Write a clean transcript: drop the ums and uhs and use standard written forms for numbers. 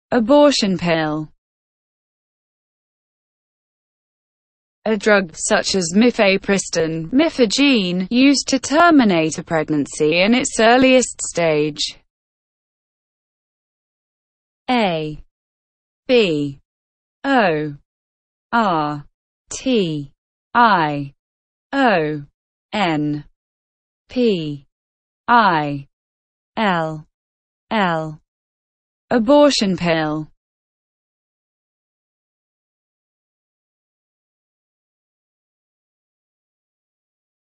Abortion pill. A drug, such as mifepristone, Mifegyne, used to terminate a pregnancy in its earliest stage. A B O R T I O N P I L L. Abortion pill.